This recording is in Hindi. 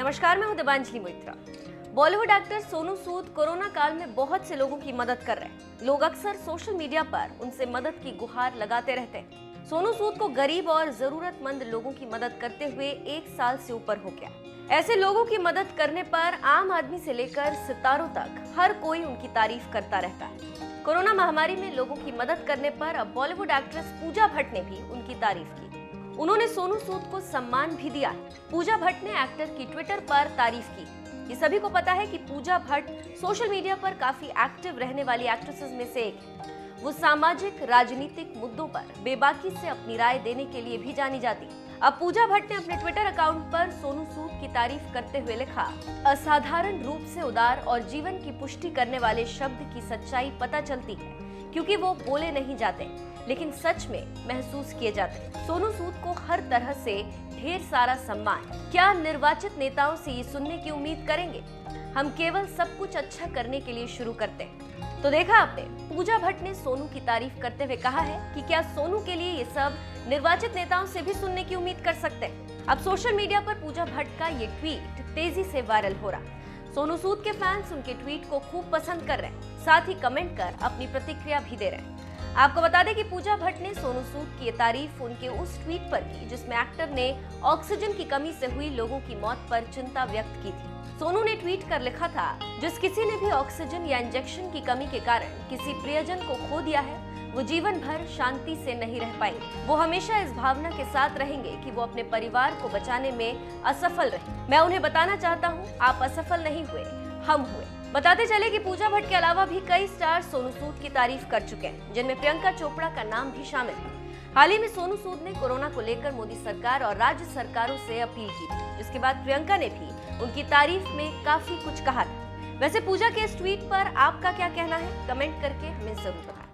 नमस्कार, मैं हूं दिबांजलि मोइत्रा। बॉलीवुड एक्टर सोनू सूद कोरोना काल में बहुत से लोगों की मदद कर रहे हैं। लोग अक्सर सोशल मीडिया पर उनसे मदद की गुहार लगाते रहते हैं। सोनू सूद को गरीब और जरूरतमंद लोगों की मदद करते हुए 1 साल से ऊपर हो गया। ऐसे लोगों की मदद करने पर आम आदमी से लेकर सितारों तक हर कोई उनकी तारीफ करता रहता है। कोरोना महामारी में लोगों की मदद करने पर अब बॉलीवुड एक्ट्रेस पूजा भट्ट ने भी उनकी तारीफ की। उन्होंने सोनू सूद को सम्मान भी दिया। पूजा भट्ट ने एक्टर की ट्विटर पर तारीफ की। ये सभी को पता है कि पूजा भट्ट सोशल मीडिया पर काफी एक्टिव रहने वाली एक्ट्रेसेस में से एक है। वो सामाजिक राजनीतिक मुद्दों पर बेबाकी से अपनी राय देने के लिए भी जानी जाती है। अब पूजा भट्ट ने अपने ट्विटर अकाउंट पर सोनू सूद की तारीफ करते हुए लिखा, असाधारण रूप से उदार और जीवन की पुष्टि करने वाले शब्द की सच्चाई पता चलती है, क्योंकि वो बोले नहीं जाते लेकिन सच में महसूस किए जाते। सोनू सूद को हर तरह से ढेर सारा सम्मान। क्या निर्वाचित नेताओं से ये सुनने की उम्मीद करेंगे? हम केवल सब कुछ अच्छा करने के लिए शुरू करते हैं। तो देखा आपने, पूजा भट्ट ने सोनू की तारीफ करते हुए कहा है कि क्या सोनू के लिए ये सब निर्वाचित नेताओं से भी सुनने की उम्मीद कर सकते हैं। अब सोशल मीडिया पर पूजा भट्ट का ये ट्वीट तेजी से वायरल हो रहा। सोनू सूद के फैंस उनके ट्वीट को खूब पसंद कर रहे हैं, साथ ही कमेंट कर अपनी प्रतिक्रिया भी दे रहे हैं। आपको बता दें कि पूजा भट्ट ने सोनू सूद की तारीफ उनके उस ट्वीट पर की जिसमें एक्टर ने ऑक्सीजन की कमी से हुई लोगों की मौत पर चिंता व्यक्त की थी। सोनू ने ट्वीट कर लिखा था, जिस किसी ने भी ऑक्सीजन या इंजेक्शन की कमी के कारण किसी प्रियजन को खो दिया है, वो जीवन भर शांति से नहीं रह पाएंगे। वो हमेशा इस भावना के साथ रहेंगे कि वो अपने परिवार को बचाने में असफल रहे। मैं उन्हें बताना चाहता हूँ, आप असफल नहीं हुए, हम हुए। बताते चले कि पूजा भट्ट के अलावा भी कई स्टार सोनू सूद की तारीफ कर चुके हैं, जिनमें प्रियंका चोपड़ा का नाम भी शामिल है। हाल ही में सोनू सूद ने कोरोना को लेकर मोदी सरकार और राज्य सरकारों से अपील की थी, जिसके बाद प्रियंका ने भी उनकी तारीफ में काफी कुछ कहा था। वैसे पूजा के इस ट्वीट पर आपका क्या कहना है? कमेंट करके हमें जरूर बताएं।